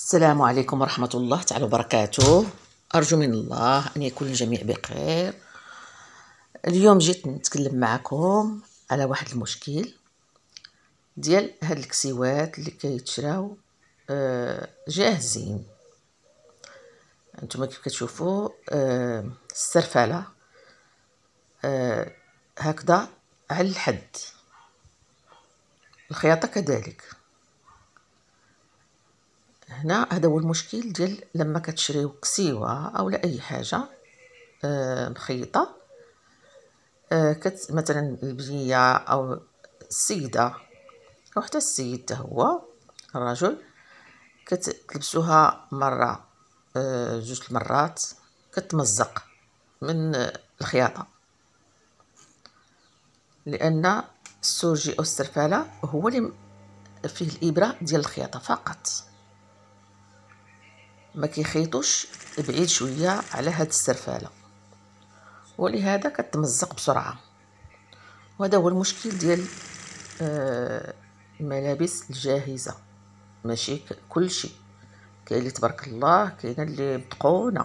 السلام عليكم ورحمة الله تعالى وبركاته. أرجو من الله أن يكون الجميع بخير. اليوم جيت نتكلم معكم على واحد المشكل ديال هاد الكسيوات اللي كيتشراو جاهزين. انتم كيف كتشوفوا السرفالة هكذا على الحد، الخياطة كذلك. هنا هذا هو المشكل ديال لما كتشريو كسيوه او لا اي حاجه مخيطه، مثلا البنيه او السيده او حتى السيد حتى هو الرجل، كتلبسوها مره جوج المرات كتمزق من الخياطه، لان السورجي او السرفاله هو اللي فيه الابره ديال الخياطه فقط، ما كيخيطوش بعيد شويه على هاد السرفاله، ولهذا كتمزق بسرعه. وهذا هو المشكل ديال الملابس الجاهزه. ماشي كلشي، كاين اللي تبارك الله، كاينه اللي متقونه.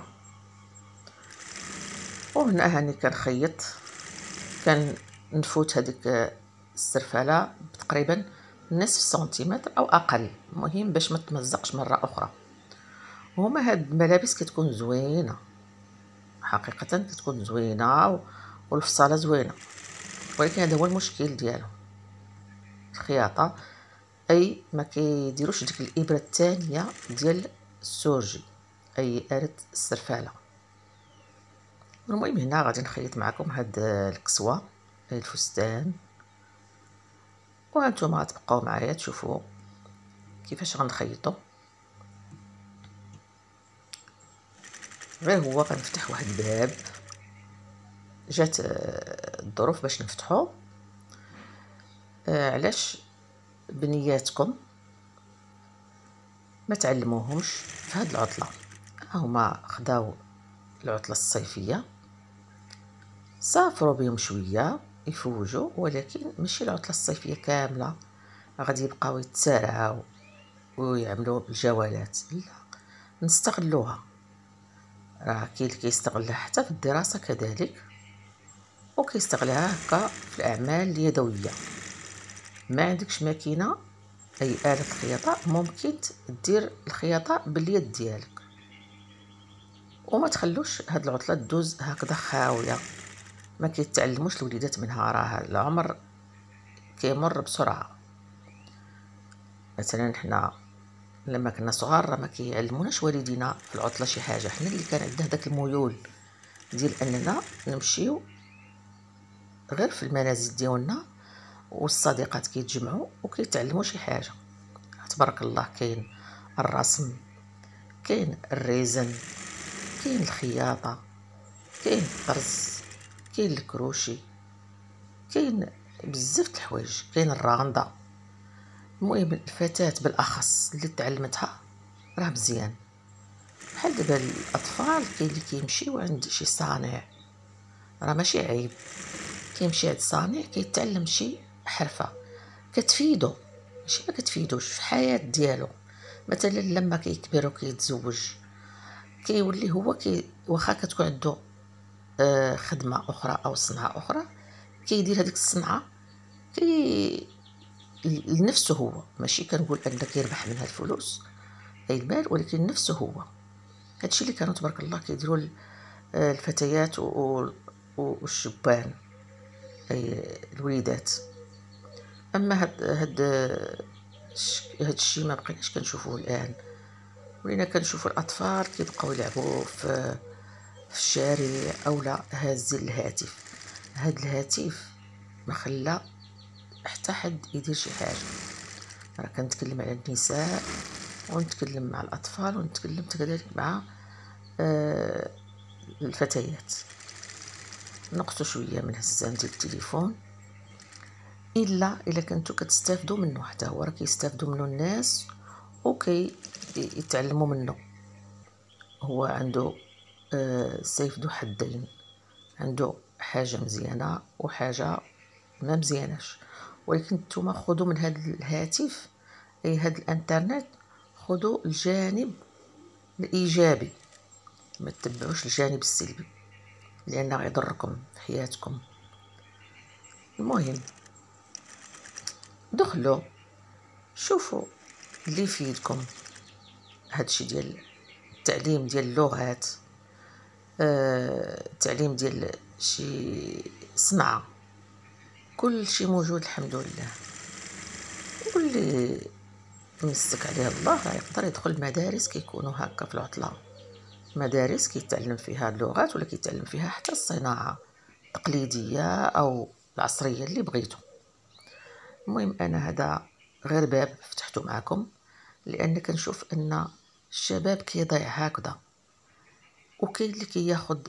وهنا هاني كنخيط، كنفوت هذيك السرفاله تقريبا نصف سنتيمتر او اقل، المهم باش ما تمزقش مره اخرى. وهما هاد الملابس كتكون زوينه حقيقه، كتكون زوينه والفصاله زوينه، ولكن هذا هو المشكل ديالو الخياطه، اي ما كيديروش ديك الابره الثانيه ديال السورجي اي آلة السرفاله. المهم هنا غادي نخيط معكم هاد الكسوه الفستان، وانتم غتبقاو معايا تشوفوا كيفاش غنخيطوا. غير هو غنفتح واحد الباب، جات الظروف باش نفتحو. علاش بنياتكم ما تعلموهمش في هاد العطله؟ هما خداو العطله الصيفيه، سافروا بهم شويه يفوجوا، ولكن ماشي العطله الصيفيه كامله غادي يبقاو يتسارعوا ويعملوا الجولات. لا، نستغلوها. راه كاين اللي كيستغلها حتى في الدراسه كذلك، وكيستغلها هكا في الاعمال اليدويه. ما عندكش ماكينه اي آلة خياطه، ممكن دير الخياطه باليد ديالك، وما تخلوش هاد العطله تدوز هكذا خاويه. ما كيتعلموش الوليدات منها، راه العمر كيمر بسرعه. مثلا حنا لما كنا صغار راه ما كيعلموناش والدينا في العطله شي حاجه، حنا اللي كان عندنا داك الميول ديال اننا نمشيو غير في المنازل ديالنا، والصديقات كيتجمعوا وكيتعلموا شي حاجه. تبارك الله، كاين الرسم، كاين الريزن، كاين الخياطه، كاين الطرز، كاين الكروشي، كاين بزاف د الحوايج، كاين الراندا. المهم الفتاة بالاخص اللي تعلمتها راه مزيان. بحال دابا الاطفال كاين اللي كيمشيو عند شي صانع، راه ماشي عيب، كيمشي عند صانع كيتعلم شي حرفه كتفيدو، ماشي ما كتفيدوش في الحياه ديالو. مثلا لما كيكبر وكيتزوج، كيولي هو واخا كتكون عنده خدمه اخرى او صنعه اخرى، كيدير هذيك الصنعه لنفسه هو، ماشي كنقول ان كيربح منها الفلوس اي المال، ولكن نفسه هو. هادشي اللي كانوا تبارك الله كيديروا الفتيات والشبان اي الوليدات. اما هاد الشيء ما بقيناش كنشوفوه الان، ولينا كنشوفوا الاطفال كيبقاو يلعبوا في الشارع اولا هازين الهاتف. هاد الهاتف ما خلى حتى حد يدير شي حاجه. راه كنتكلم على النساء، ونتكلم مع الاطفال، ونتكلم كذلك مع الفتيات. نقصوا شويه من هزان ديال التليفون، الا كنتو كتستافدوا منه، حتى هو راه كيستافدوا منه الناس يتعلموا منه. هو عنده سيف ذو حدين، عنده حاجه مزيانه وحاجه ما مزياناش، ولكن نتوما خذوا من هذا الهاتف اي هذا الانترنت، خذوا الجانب الايجابي، ما تتبعوش الجانب السلبي لانه غيضركم في حياتكم. المهم دخلوا شوفوا اللي يفيدكم. هادشي ديال التعليم ديال اللغات، التعليم ديال شي صنعة، كل شي موجود الحمد لله. واللي يمسك عليه الله راه يقدر يدخل مدارس كيكونوا هكا في العطلة، مدارس كيتعلم فيها اللغات ولا كيتعلم فيها حتى الصناعة التقليدية او العصرية اللي بغيتو. المهم انا هذا غير باب فتحته معكم، لان كنشوف ان الشباب كيضيع هكذا، وكاين اللي كياخد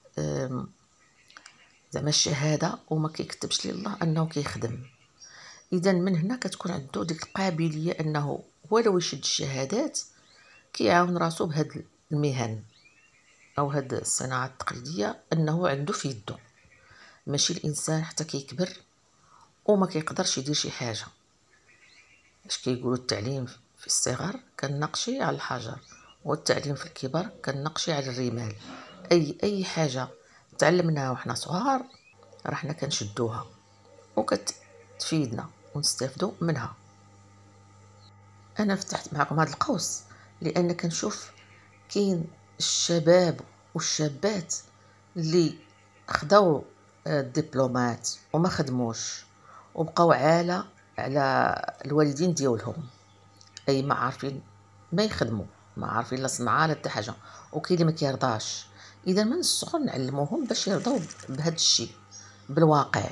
زعما الشهاده وما كيكتبش لله انه كيخدم. اذا من هنا كتكون عنده ديك القابليه انه ولو يشد الشهادات كيعاون راسو بهاد المهن او هاد الصناعه التقليديه، انه عنده في يدو. ماشي الانسان حتى كيكبر وما كيقدرش يدير شي حاجه. اش كيقولوا التعليم في الصغر كالنقش على الحجر، والتعليم في الكبر كالنقش على الرمال. اي حاجه تعلمناها وحنا صغار راه حنا كنشدوها وكتفيدنا ونستافدوا منها. انا فتحت معكم هذا القوس لان كنشوف كاين الشباب والشابات اللي خداو الدبلومات وما خدموش وبقاو عالة على الوالدين ديالهم، اي ما عارفين ما يخدموا، ما عارفين لا صنعه لا حتى حاجه، وكاين اللي ما كيرضاش. اذا من الصغر نعلموهم باش يرضاو بهذا الشيء بالواقع،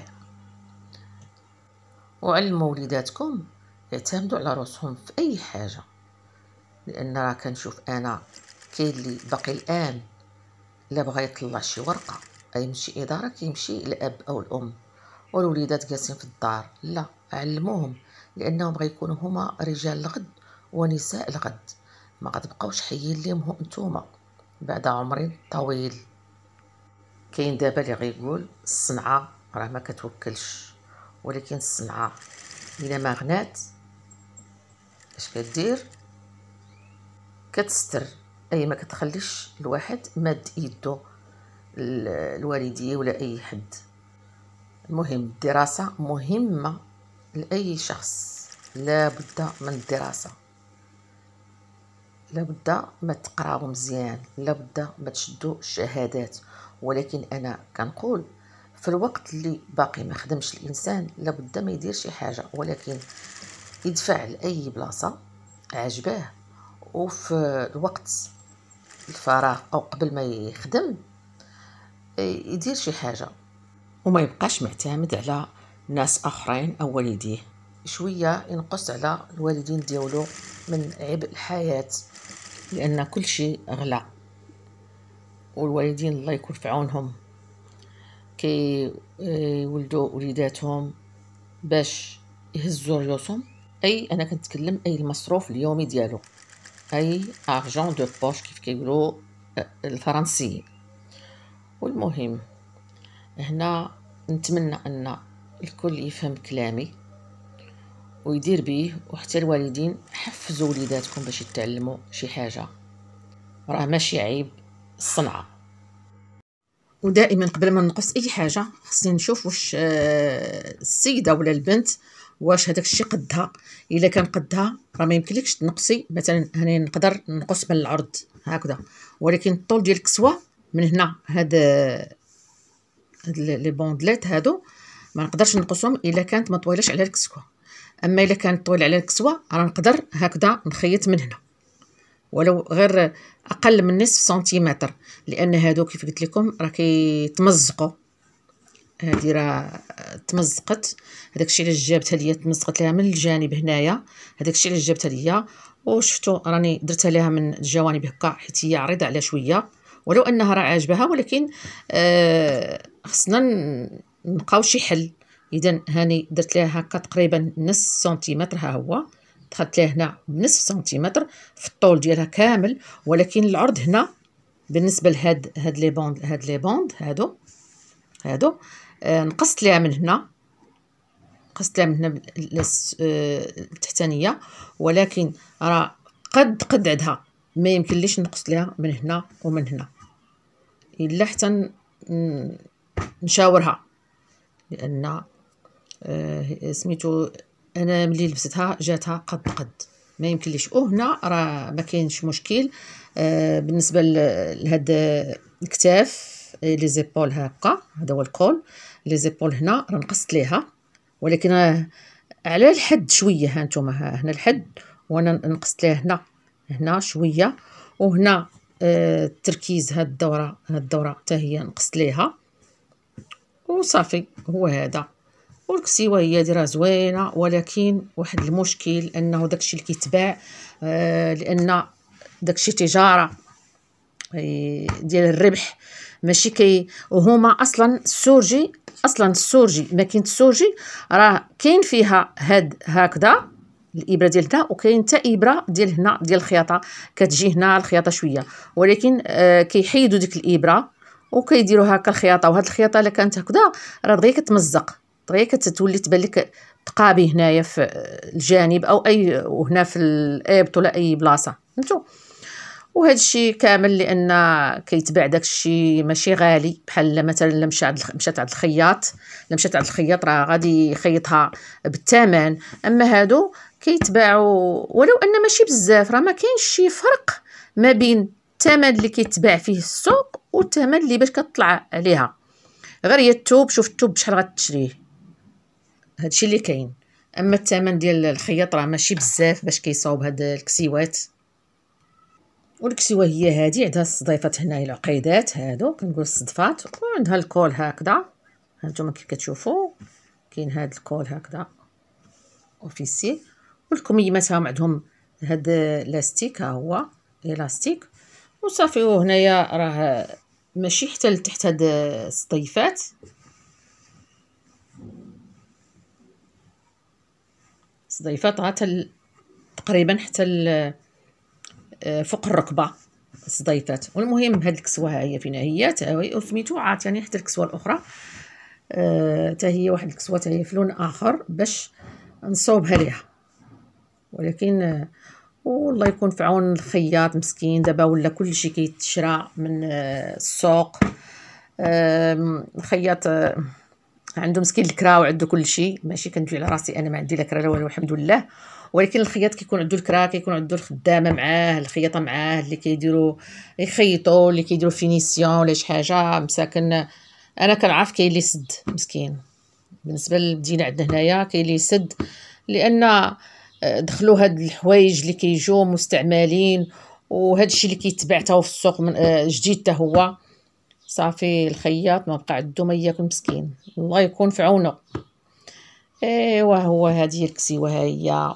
وعلموا وليداتكم يعتمدوا على راسهم في اي حاجه. لان راه كنشوف انا كاين اللي باقي الان الا بغى يطلع شي ورقه اي من شي اداره كيمشي الاب او الام، والوليدات جالسين في الدار. لا، علموهم، لانهم غيكونوا هما رجال الغد ونساء الغد، ما غتبقاوش حيين ليهم نتوما بعد عمر طويل. كاين دابا اللي غيقول الصنعه راه ما كتوكلش، ولكن الصنعه الا ما غنات اش كدير؟ كتستر، اي ما كتخليش الواحد ماد يدو الوالديه ولا اي حد. المهم الدراسه مهمه لاي شخص، لا بد من الدراسه، لا بد ما تقراو مزيان، لا بد ما تشدوا الشهادات. ولكن انا كنقول في الوقت اللي باقي ما خدمش الانسان لا بد ما يدير شي حاجه، ولكن يدفع لاي بلاصه عجباه، وفي الوقت الفراغ او قبل ما يخدم يدير شي حاجه، وما يبقاش معتمد على ناس اخرين او والديه. شويه ينقص على الوالدين ديالو من عبء الحياه، لان كل شيء غلا، والوالدين الله يكون في عونهم كي يولدوا وليداتهم باش يهزوا ريوسهم. اي انا كنتكلم اي المصروف اليومي ديالو، اي ارجون دو بوش كيف كيقولوا الفرنسيين. والمهم هنا نتمنى ان الكل يفهم كلامي ويدير بيه، وحتى الوالدين حفزوا وليداتكم باش يتعلموا شي حاجه، راه ماشي عيب الصنعه. ودائما قبل ما نقص اي حاجه خصني نشوف واش السيده ولا البنت واش هذاك الشيء قدها. الا كان قدها راه ما يمكنلكش تنقصي. مثلا هنا نقدر نقص من العرض هكذا، ولكن الطول ديال الكسوه من هنا هاد لي بوندليت هادو ما نقدرش نقصهم الا كانت ما طويلاش على الكسوه. اما الا كانت طويله على الكسوه راه نقدر هكذا نخيط من هنا ولو غير اقل من نصف سنتيمتر، لان هادو كيف قلت لكم راه كيتمزقوا. هادي راه تمزقت، هذاك الشيء علاش جابتها ليا، تمزقت لها من الجانب هنايا، هذاك الشيء علاش جابتها ليا. وشفتوا راني درتها لها من الجوانب هكا حيت هي عريضه على شويه، ولو انها راه عاجبها، ولكن خصنا نلقاو شي حل. اذا هاني درت لها هكا تقريبا نص سنتيمتر، ها هو دخلت لها هنا بنصف سنتيمتر في الطول ديالها كامل. ولكن العرض هنا بالنسبه هاد لي بوند هادو نقصت لها من هنا، التحتانيه، ولكن راه قد عندها، ما يمكنليش نقص ليها من هنا ومن هنا الا حتى نشاورها، لان سميتو انا ملي لبستها جاتها قد ما يمكنليش. وهنا راه ما كاينش مشكل بالنسبه لهاد الكتاف لي زيبول هكا، هذا هو الكول. لي زيبول هنا راه نقصت ليها، ولكن على الحد شويه. ها نتوما هنا الحد، وانا نقصت ليه هنا شويه، وهنا التركيز هاد الدوره حتى هي نقصت ليها وصافي. هو هذا. والكسيوه هي راه زوينه، ولكن واحد المشكل انه داكشي اللي كيتباع لان داكشي تجاره ديال الربح، ماشي وهما اصلا السورجي ماكينه السورجي راه كاين فيها هاد هكذا الابره ديال هنا، وكاين حتى ابره ديال هنا ديال الخياطه كتجي هنا الخياطه شويه، ولكن كيحيدوا ديك الابره وكيديروا هكا الخياطه. وهاد الخياطه الا كانت هكذا راه دغيا كتمزق، دغيا كتولي تبان لك تقابي هنايا في الجانب او اي، وهنا في الابط ولا اي بلاصه فهمتوا. وهذا الشيء كامل لان كيتباع داك الشيء ماشي غالي، بحال مثلا الا مشات عند الخياط راه غادي يخيطها بالثمن. اما هادو كيتباعوا ولو ان ماشي بزاف، راه ما كاينش شي فرق ما بين الثمن اللي كيتباع فيه السوق والثمن اللي باش كتطلع عليها. غير هي الثوب، شوف الثوب بشحال غتشريه، هادشي اللي كاين. اما الثمن ديال الخياط راه ماشي بزاف باش كيصاوب هاد الكسيوات. والكسوه هي هادي عندها الصديفات هنايا، العقيدات هادو كنقول الصدفات، وعندها الكول هكذا. هانتوما كيف كتشوفوا كاين هاد الكول هكذا اوفيسي، والكميمات هاهم عندهم هاد لاستيك، ها هو الاستيك وصافي. وهنايا راه ماشي حتى لتحت هاد الصديفات، الصديفات حتى تقريبا حتى فوق الركبه الصديفات. والمهم هاد الكسوه ها هي فينا هي تاوي سميتو عاطياني حتى الكسوه الاخرى حتى هي واحد الكسوه حتى هي في لون اخر باش نصوبها ليها. ولكن والله يكون في عون الخياط مسكين، دابا ولا كلشي كيتشرى من السوق. الخياط عنده مسكين الكرا وعنده كلشي، ماشي كندوي على راسي انا ما عندي لا كرا لا والو الحمد لله، ولكن الخياط كيكون عنده الكرا، كيكون عنده الخدامه معاه، الخياطه معاه اللي كيديروا يخيطوا، اللي كيديروا فينيسيون ولا شي حاجه مساكن. انا كنعرف كاين اللي يسد مسكين، بالنسبه للمدينه عندنا هنايا كاين اللي يسد، لان دخلوا هاد الحوايج اللي كيجوا مستعملين، وهذا الشيء اللي كيتباع تا في السوق من جديد تا هو صافي. الخياط ما بقى عنده ما ياكل مسكين، الله يكون في عونه. ايوا هو هذه الكسيوه ها هي.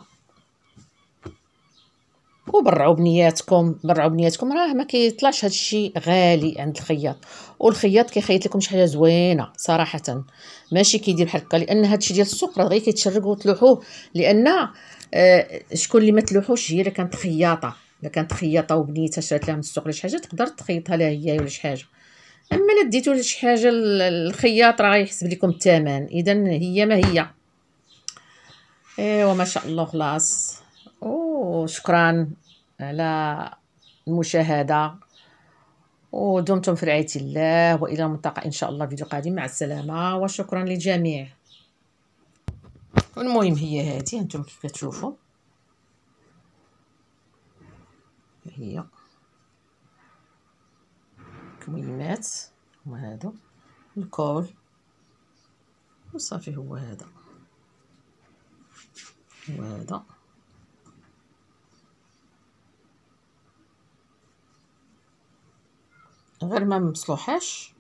وبرعوا بنياتكم راه ما كيطلعش هذا الشيء غالي عند الخياط، والخياط كيخيط لكم شي حاجه زوينه صراحه، ماشي كيدير بحال هكا، لان هذا الشيء ديال السوق راه غير كيتشرقوا وتلوحوه، لان شكون اللي ما تلوحوش هي اللي كانت خياطه. الا كانت خياطه وبنيتها شرات لها من السوق ولا شي حاجه تقدر تخيطها لها هي ولا شي حاجه. اما الا ديتو لشي حاجه الخياط راه غيحسب لكم الثمن، اذا هي ما هي. ايوا ما شاء الله خلاص. وشكرا على المشاهده، ودمتم في رعايه الله، والى الملتقى ان شاء الله فيديو قادم. مع السلامه وشكرا للجميع. والمهم هي هذه انتم كيف كتشوفوا هي كميمات، هما هادو الكول وصافي. هو هذا غير ما مصلوحاش